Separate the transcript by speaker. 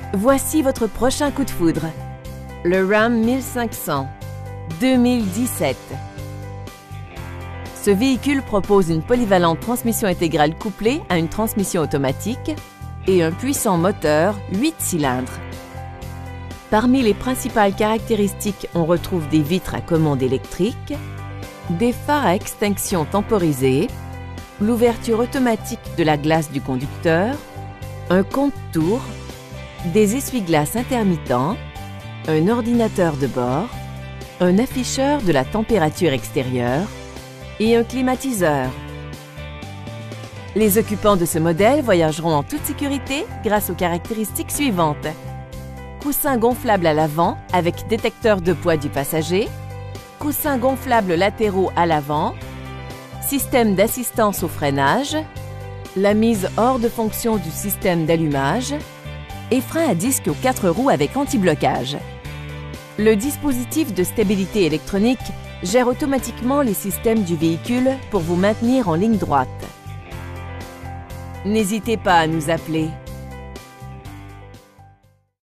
Speaker 1: Voici votre prochain coup de foudre. Le Ram 1500, 2017. Ce véhicule propose une polyvalente transmission intégrale couplée à une transmission automatique et un puissant moteur 8 cylindres. Parmi les principales caractéristiques, on retrouve des vitres à commande électrique, des phares à extinction temporisée, l'ouverture automatique de la glace du conducteur, un compte-tours, des essuie-glaces intermittents, un ordinateur de bord, un afficheur de la température extérieure et un climatiseur. Les occupants de ce modèle voyageront en toute sécurité grâce aux caractéristiques suivantes. Coussin gonflable à l'avant avec détecteur de poids du passager, coussins gonflables latéraux à l'avant, système d'assistance au freinage, la mise hors de fonction du système d'allumage et frein à disque aux 4 roues avec anti-blocage. Le dispositif de stabilité électronique gère automatiquement les systèmes du véhicule pour vous maintenir en ligne droite. N'hésitez pas à nous appeler.